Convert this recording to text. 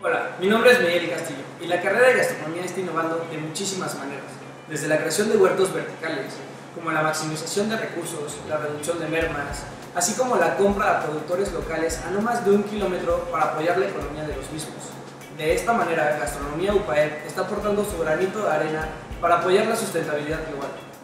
Hola, mi nombre es Miguel Castillo y la carrera de gastronomía está innovando de muchísimas maneras, desde la creación de huertos verticales, como la maximización de recursos, la reducción de mermas, así como la compra a productores locales a no más de 1 kilómetro para apoyar la economía de los mismos. De esta manera, Gastronomía UPAEP está aportando su granito de arena para apoyar la sustentabilidad global.